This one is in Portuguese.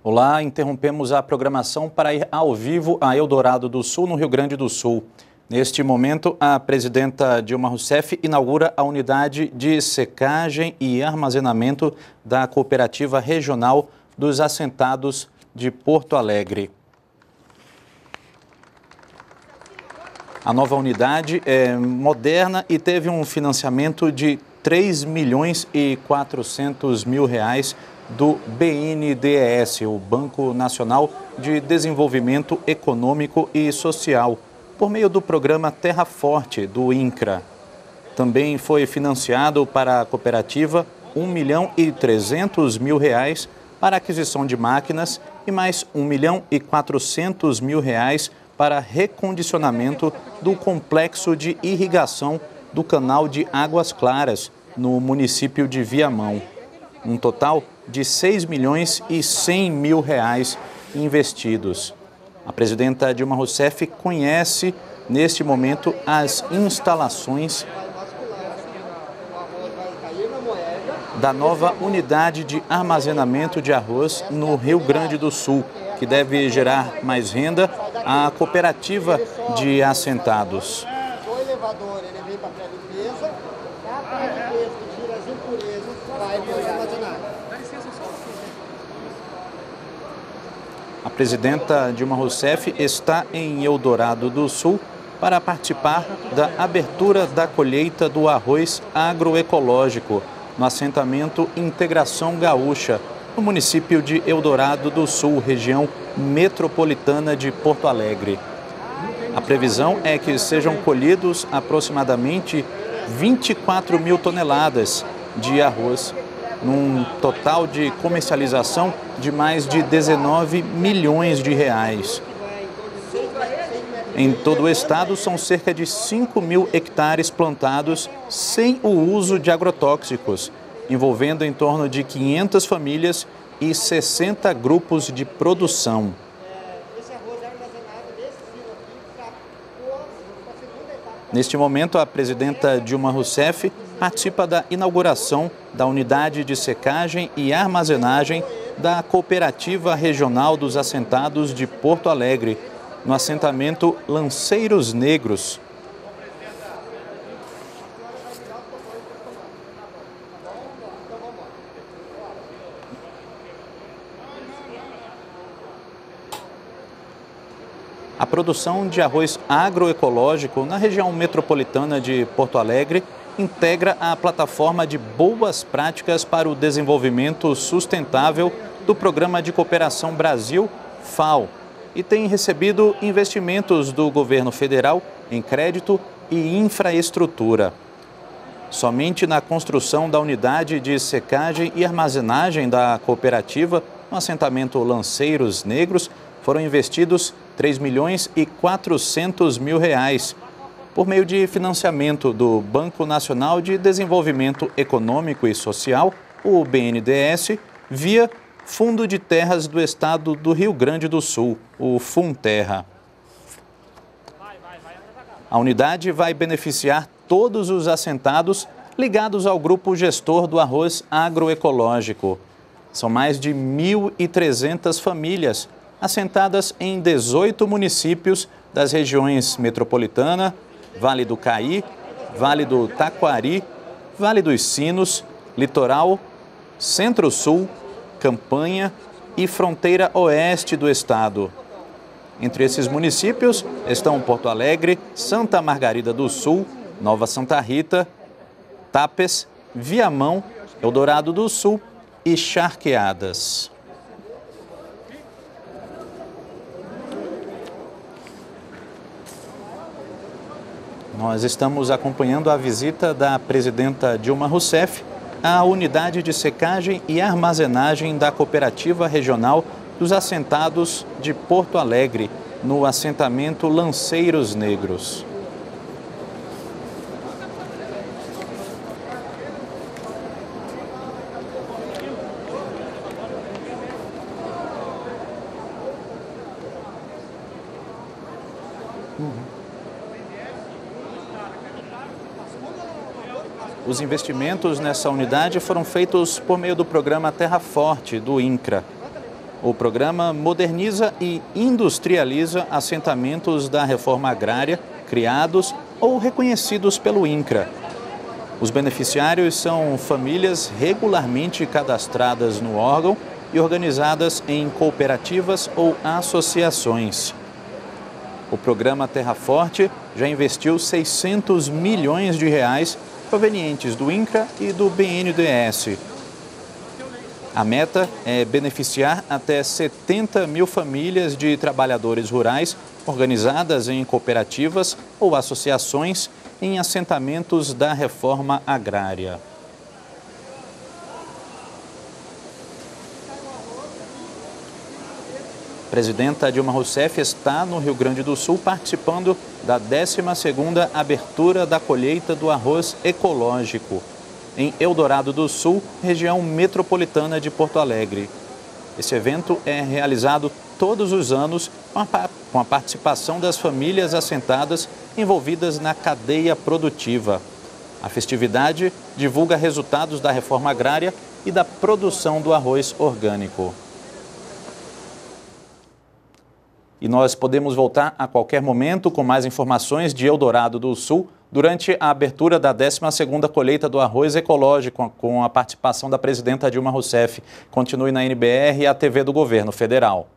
Olá, interrompemos a programação para ir ao vivo a Eldorado do Sul, no Rio Grande do Sul. Neste momento, a presidenta Dilma Rousseff inaugura a unidade de secagem e armazenamento da Cooperativa Regional dos Assentados de Porto Alegre. A nova unidade é moderna e teve um financiamento de R$ 3.400.000 do BNDES, o Banco Nacional de Desenvolvimento Econômico e Social, por meio do programa Terra Forte, do INCRA. Também foi financiado para a cooperativa R$ 1.300.000 para aquisição de máquinas e mais R$ 1.400.000 para recondicionamento do complexo de irrigação do canal de Águas Claras, no município de Viamão. Um total de R$ 6.100.000 investidos. A presidenta Dilma Rousseff conhece, neste momento, as instalações da nova unidade de armazenamento de arroz no Rio Grande do Sul, que deve gerar mais renda à cooperativa de assentados. O elevador ele vem para a pré-limpeza, a pré-limpeza que tira as impurezas vai para o armazenado. A presidenta Dilma Rousseff está em Eldorado do Sul para participar da abertura da colheita do arroz agroecológico no assentamento Integração Gaúcha, no município de Eldorado do Sul, região metropolitana de Porto Alegre. A previsão é que sejam colhidos aproximadamente 24 mil toneladas de arroz, num total de comercialização de mais de 19 milhões de reais. Em todo o estado, são cerca de 5.000 hectares plantados sem o uso de agrotóxicos, envolvendo em torno de 500 famílias e 60 grupos de produção. Neste momento, a presidenta Dilma Rousseff participa da inauguração da unidade de secagem e armazenagem da Cooperativa Regional dos Assentados de Porto Alegre, no assentamento Lanceiros Negros. A produção de arroz agroecológico na região metropolitana de Porto Alegre integra a plataforma de boas práticas para o desenvolvimento sustentável do Programa de Cooperação Brasil, FAO, e tem recebido investimentos do governo federal em crédito e infraestrutura. Somente na construção da unidade de secagem e armazenagem da cooperativa, no assentamento Lanceiros Negros, foram investidos R$ 3.400.000, por meio de financiamento do Banco Nacional de Desenvolvimento Econômico e Social, o BNDES, via Fundo de Terras do Estado do Rio Grande do Sul, o Funterra. A unidade vai beneficiar todos os assentados ligados ao grupo gestor do arroz agroecológico. São mais de 1.300 famílias assentadas em 18 municípios das regiões Metropolitana, Vale do Caí, Vale do Taquari, Vale dos Sinos, Litoral, Centro-Sul, Campanha e Fronteira Oeste do estado. Entre esses municípios estão Porto Alegre, Santa Margarida do Sul, Nova Santa Rita, Tapes, Viamão, Eldorado do Sul e Charqueadas. Nós estamos acompanhando a visita da presidenta Dilma Rousseff à unidade de secagem e armazenagem da Cooperativa Regional dos Assentados de Porto Alegre, no assentamento Lanceiros Negros. Os investimentos nessa unidade foram feitos por meio do programa Terra Forte, do INCRA. O programa moderniza e industrializa assentamentos da reforma agrária criados ou reconhecidos pelo INCRA. Os beneficiários são famílias regularmente cadastradas no órgão e organizadas em cooperativas ou associações. O programa Terra Forte já investiu 600 milhões de reais provenientes do INCRA e do BNDES. A meta é beneficiar até 70 mil famílias de trabalhadores rurais organizadas em cooperativas ou associações em assentamentos da reforma agrária. A presidenta Dilma Rousseff está no Rio Grande do Sul participando da 12ª abertura da colheita do arroz ecológico, em Eldorado do Sul, região metropolitana de Porto Alegre. Esse evento é realizado todos os anos com a participação das famílias assentadas envolvidas na cadeia produtiva. A festividade divulga resultados da reforma agrária e da produção do arroz orgânico. E nós podemos voltar a qualquer momento com mais informações de Eldorado do Sul durante a abertura da 12ª colheita do arroz ecológico com a participação da presidenta Dilma Rousseff. Continue na NBR e a TV do Governo Federal.